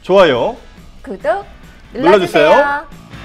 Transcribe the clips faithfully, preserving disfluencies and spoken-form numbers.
좋아요, 구독 눌러주세요. 눌러주세요.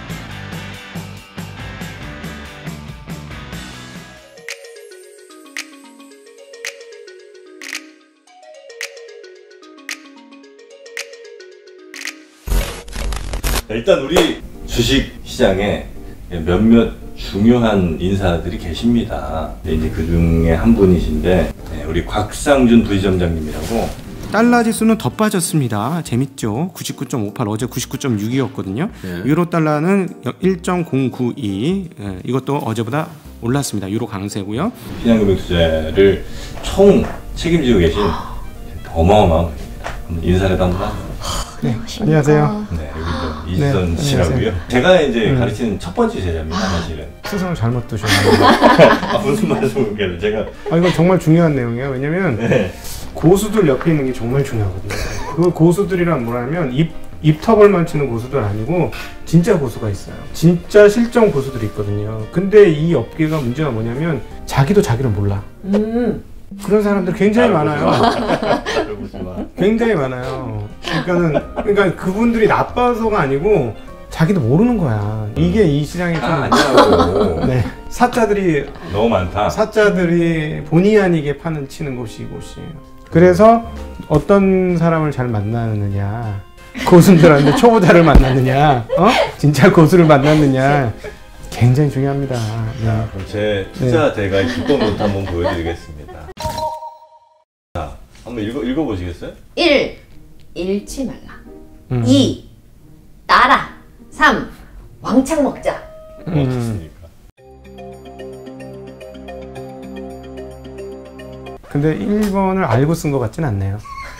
일단 우리 주식시장에 몇몇 중요한 인사들이 계십니다. 이제 그 중에 한 분이신데 우리 곽상준 부지점장님이라고. 달러 지수는 더 빠졌습니다. 재밌죠? 구십구 점 오팔, 어제 구십구 점 육이었거든요. 네. 유로 달러는 일 점 공구이, 예, 이것도 어제보다 올랐습니다. 유로 강세고요. 신한금융 투자를 총 책임지고 계신 어마어마한 분입니다. 인사를 한번 하죠. 네, 안녕하세요. 네, 여기 이지선 네, 씨라고요. 안녕하세요. 제가 이제 음. 가르치는 첫 번째 제자입니다, 사실은. 수성을 잘못 두셨네요. 아, 무슨 말씀이에요, 제가? 아, 이건 정말 중요한 내용이에요. 왜냐면 네. 고수들 옆에 있는 게 정말 중요하거든요. 그 고수들이란 뭐냐면 입 입터벌만 치는 고수들 아니고 진짜 고수가 있어요. 진짜 실전 고수들이 있거든요. 근데 이 업계가 문제가 뭐냐면 자기도 자기를 몰라. 음. 그런 사람들 굉장히 많아요. 굉장히 많아요. 그러니까는 그러니까 그분들이 나빠서가 아니고 자기도 모르는 거야. 이게 이 시장의 좀 아니라고. 네. 사자들이 너무 많다. 사자들이 본의 아니게 파는 치는 곳이 이곳이에요. 그래서 어떤 사람을 잘 만나느냐, 고수들한테 초보자를 만났느냐, 어? 진짜 고수를 만났느냐, 굉장히 중요합니다. 네. 자, 그럼 제 투자 대가의 네. 기본 노트 한번 보여드리겠습니다. 자, 한번 읽어, 읽어보시겠어요? 일. 잃지 말라. 음. 이. 따라. 삼. 왕창 먹자. 음. 어떻습니까? 근데 일 번을 알고 쓴 것 같진 않네요.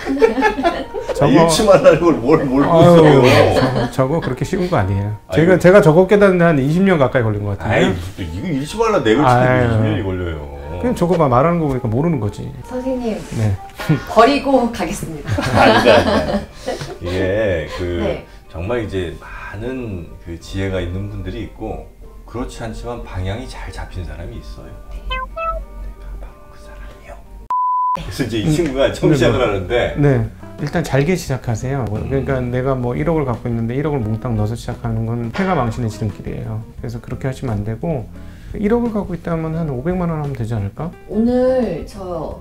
저거 잃지 말라는 걸 뭘 모르고 있어요. 저거, 저거 그렇게 쉬운 거 아니에요. 아이고. 제가 제가 저거 깨닫는데 한 이십 년 가까이 걸린 것 같아요. 이거 잃지 말라 내가 치는데 이십 년이 걸려요. 그냥 저거 봐, 말하는 거 보니까 모르는 거지. 선생님, 네. 버리고 가겠습니다. 아니다, 아니다. 이게 그 네. 정말 이제 많은 그 지혜가 있는 분들이 있고 그렇지 않지만 방향이 잘 잡힌 사람이 있어요. 내가 바로 그 사람이요. 그래서 이제 이 친구가 처음 시작을 하는데 네. 일단 잘게 시작하세요. 그러니까 음. 내가 뭐 일억을 갖고 있는데 일억을 몽땅 넣어서 시작하는 건 패가 망신의 지름길이에요. 그래서 그렇게 하시면 안 되고 일억을 갖고 있다면 한 오백만 원 하면 되지 않을까? 오늘 저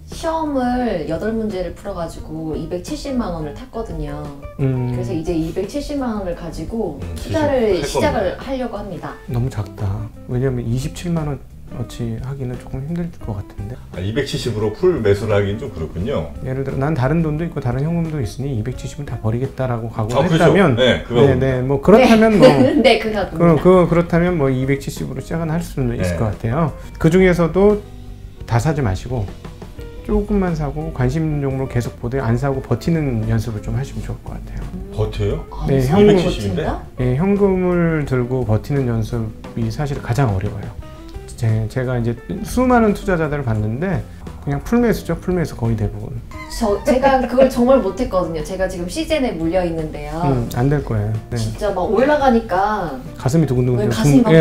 시험을 여덟 문제를 풀어가지고 이백칠십만 원을 탔거든요. 음. 그래서 이제 이백칠십만 원을 가지고 음, 투자를 시작을 겁니다. 하려고 합니다. 너무 작다. 왜냐면 이십칠만 원 어치 하기는 조금 힘들 것 같은데. 아, 이백칠십으로 풀 매수를 하기는 좀 그렇군요. 예를 들어 난 다른 돈도 있고 다른 현금도 있으니 이백칠십은 다 버리겠다라고 각오를 아, 했다면 네, 네, 네, 뭐 그렇다면 네. 뭐 네, 그거 그, 그 그렇다면 뭐 이백칠십으로 시작은 할 수는 네. 있을 것 같아요. 그 중에서도 다 사지 마시고 조금만 사고 관심 있는 종목으로 계속 보되 안 사고 버티는 연습을 좀 하시면 좋을 것 같아요. 버텨요? 네, 현금, 이백칠십인데? 네, 현금을 들고 버티는 연습이 사실 가장 어려워요. 제, 제가 이제 수많은 투자자들을 봤는데 그냥 풀매수죠. 풀매수 거의 대부분. 저 제가 그걸 정말 못했거든요. 제가 지금 시즌에 물려 있는데요. 음, 안 될 거예요. 네. 진짜 막 올라가니까 가슴이 두근두근. 가슴이 막 예,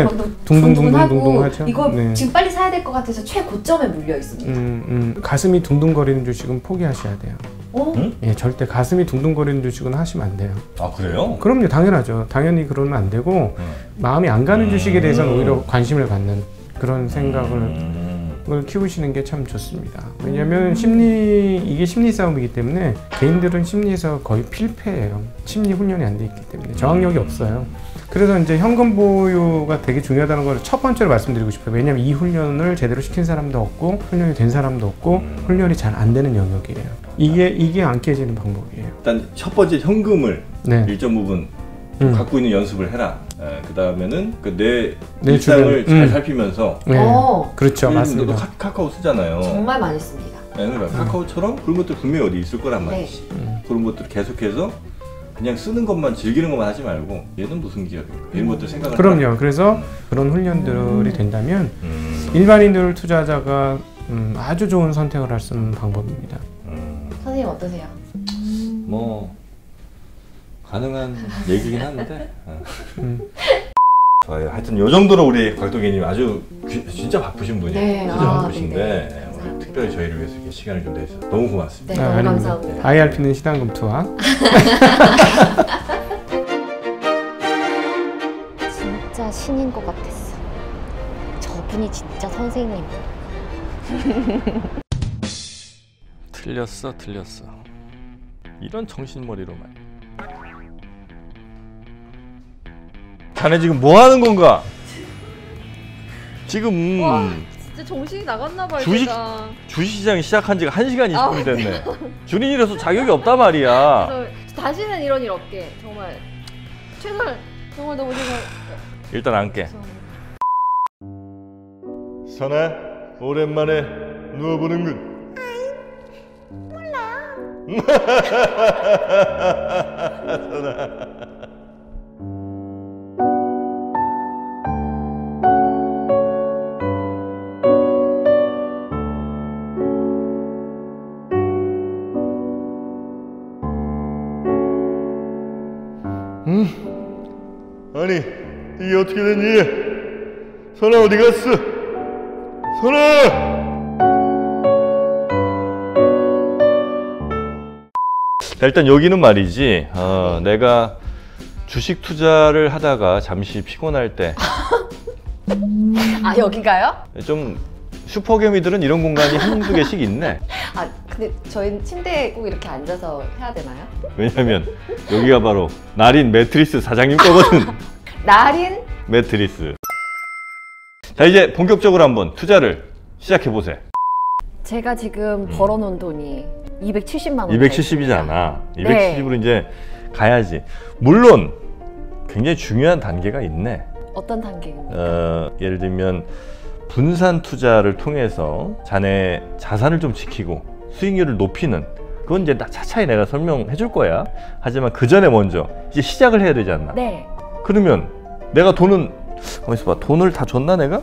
둥둥둥둥둥 하죠. 이거 네. 지금 빨리 사야 될 것 같아서 최고점에 물려 있습니다. 음, 음, 가슴이 둥둥거리는 주식은 포기하셔야 돼요. 어? 응? 예, 절대 가슴이 둥둥거리는 주식은 하시면 안 돼요. 아, 그래요? 그럼요, 당연하죠. 당연히 그러면 안 되고 음. 마음이 안 가는 음. 주식에 대해서는 오히려 관심을 갖는 그런 생각을 음. 키우시는 게 참 좋습니다. 왜냐하면 심리 이게 심리 싸움이기 때문에 개인들은 심리에서 거의 필패예요. 심리 훈련이 안 돼 있기 때문에 저항력이 없어요. 그래서 이제 현금 보유가 되게 중요하다는 걸 첫 번째로 말씀드리고 싶어요. 왜냐하면 이 훈련을 제대로 시킨 사람도 없고 훈련이 된 사람도 없고 훈련이 잘 안 되는 영역이에요. 이게 이게 안 깨지는 방법이에요. 일단 첫 번째 현금을 네. 일정 부분 음. 갖고 있는 연습을 해라. 에, 그 다음에는 그 내 내 일상을 주변. 잘 음. 살피면서. 네. 그렇죠, 맞습니다. 카, 카카오 쓰잖아요. 정말 많이 씁니다. 네, 그러니까 음. 카카오처럼 그런 것들 분명히 어디 있을 거란 말이지. 네. 음. 그런 것들을 계속해서 그냥 쓰는 것만 즐기는 것만 하지 말고 얘는 무슨 기업인가 이런 음. 것들 생각을. 그럼요. 하라. 그래서 음. 그런 훈련들이 음. 된다면 음. 일반인들 투자자가 음, 아주 좋은 선택을 할 수 있는 방법입니다. 음. 선생님 어떠세요? 뭐 가능한 얘기긴 한데. 음. 좋아요. 하여튼 요 정도로 우리 곽도기님 아주 귀, 진짜 바쁘신 분이에요. 네, 진짜 아, 바쁘신데 네네. 감사합니다. 특별히 저희를 위해서 이렇게 시간을 좀 내주셔서 너무 고맙습니다. 네, 너무 감사합니다. 아이알피는 시당금 투하. 진짜 신인 것 같았어. 저분이 진짜 선생님. 틀렸어, 틀렸어. 이런 정신머리로만. 자네 지금 뭐 하는 건가? 지금 와, 진짜 정신이 나갔나 봐요. 주식 제가. 주식시장이 시작한 지가 한 시간 이십 분이 아, 됐네. 준인이라서 자격이 없단 말이야. 그래서 다시는 이런 일 없게 정말 최선 정말 너무 최선. 일단 앉게. 선아, 오랜만에 누워보는군. 몰라요. 선아. 음? 아니, 이게 어떻게 된 일이야? 선아 어디 갔어? 선아! 자, 일단 여기는 말이지, 어, 내가 주식 투자를 하다가 잠시 피곤할 때 아, 여기가요? 좀 슈퍼개미들은 이런 공간이 한두 개씩 있네. 아, 근데 저희는 침대에 꼭 이렇게 앉아서 해야 되나요? 왜냐면 여기가 바로 나린 매트리스 사장님 거거든. 나린? 매트리스. 자, 이제 본격적으로 한번 투자를 시작해보세요. 제가 지금 벌어놓은 돈이 이백칠십만 원. 이백칠십이잖아. 네. 이백칠십으로 이제 가야지. 물론 굉장히 중요한 단계가 있네. 어떤 단계입니까? 어, 예를 들면 분산 투자를 통해서 자네 자산을 좀 지키고 수익률을 높이는, 그건 이제 차차히 내가 설명해 줄 거야. 하지만 그 전에 먼저 이제 시작을 해야 되지 않나? 네. 그러면 내가 돈은, 가만있어 봐, 돈을 다 줬나 내가?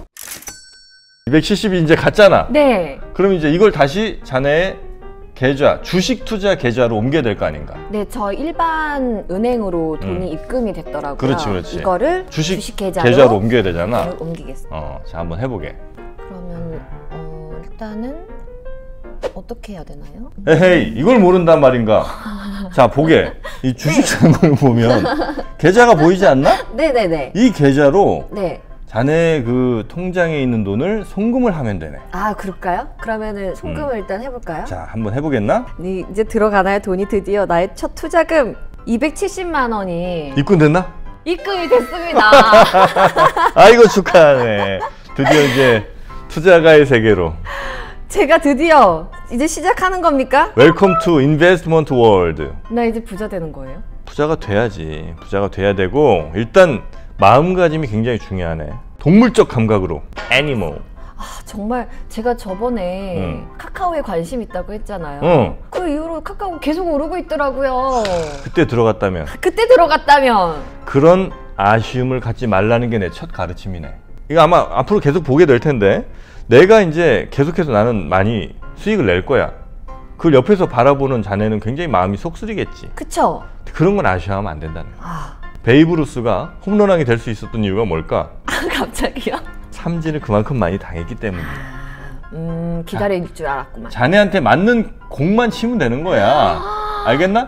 이백칠십이 이제 갔잖아. 네. 그럼 이제 이걸 다시 자네의 계좌, 주식 투자 계좌로 옮겨야 될 거 아닌가? 네, 저 일반 은행으로 돈이 음. 입금이 됐더라고요. 그렇지, 그렇지. 이거를 주식, 주식 계좌로, 계좌로 옮겨야 되잖아. 옮기겠습니다. 어, 자, 한번 해보게. 그러면 어, 일단은 어떻게 해야 되나요? 에헤이, 이걸 모른단 말인가? 자, 보게. 이 주식 잔고를 보면 계좌가 보이지 않나? 네네네. 이 계좌로 네. 자네 그 통장에 있는 돈을 송금을 하면 되네. 아, 그럴까요? 그러면은 송금을 음. 일단 해볼까요? 자, 한번 해보겠나? 네, 이제 들어가나요? 돈이 드디어 나의 첫 투자금 이백칠십만 원이 입금됐나? 입금이 됐습니다. 아이고, 축하하네. 드디어 이제 투자가의 세계로. 제가 드디어 이제 시작하는 겁니까? 웰컴 투 인베스트먼트 월드. 나 이제 부자 되는 거예요? 부자가 돼야지. 부자가 돼야 되고, 일단 마음가짐이 굉장히 중요하네. 동물적 감각으로. 애니멀. 아, 정말 제가 저번에 응. 카카오에 관심 있다고 했잖아요. 응. 그 이후로 카카오 계속 오르고 있더라고요. 그때 들어갔다면. 그때 들어갔다면. 그런 아쉬움을 갖지 말라는 게 내 첫 가르침이네. 이거 아마 앞으로 계속 보게 될 텐데, 내가 이제 계속해서 나는 많이 수익을 낼 거야. 그걸 옆에서 바라보는 자네는 굉장히 마음이 속쓰리겠지. 그쵸? 그런 건 아쉬워하면 안 된다는 거야. 아. 베이브 루스가 홈런왕이 될 수 있었던 이유가 뭘까? 갑자기요? 삼진을 그만큼 많이 당했기 때문이야. 음, 기다릴 줄 알았구만. 자네한테 맞는 공만 치면 되는 거야. 알겠나?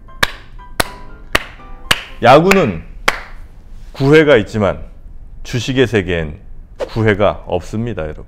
야구는 구회가 있지만 주식의 세계엔 구회가 없습니다, 여러분.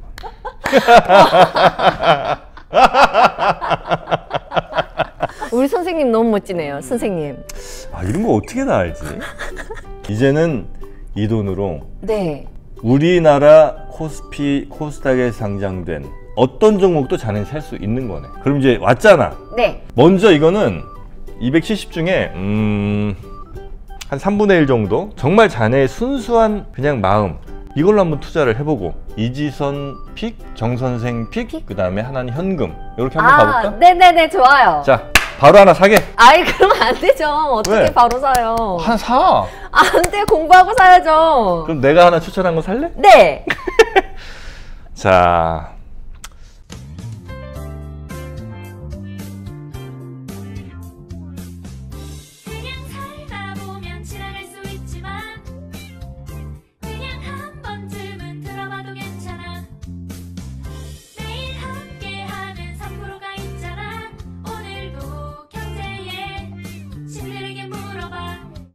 우리 선생님 너무 멋지네요, 선생님. 아, 이런 거 어떻게 다 알지? 이제는 이 돈으로 네. 우리나라 코스피, 코스닥에 상장된 어떤 종목도 자네는 살 수 있는 거네. 그럼 이제 왔잖아. 네. 먼저 이거는 이백칠십 중에 음... 한 삼분의 일 정도? 정말 자네의 순수한 그냥 마음, 이걸로 한번 투자를 해보고, 이지선 픽, 정선생 픽, 픽? 그 다음에 하나는 현금, 이렇게 한번 아, 가볼까? 네네네, 좋아요. 자, 바로 하나 사게. 아이, 그러면 안 되죠. 어떻게 왜? 바로 사요? 하나 사. 안 돼, 공부하고 사야죠. 그럼 내가 하나 추천한 거 살래? 네. 자,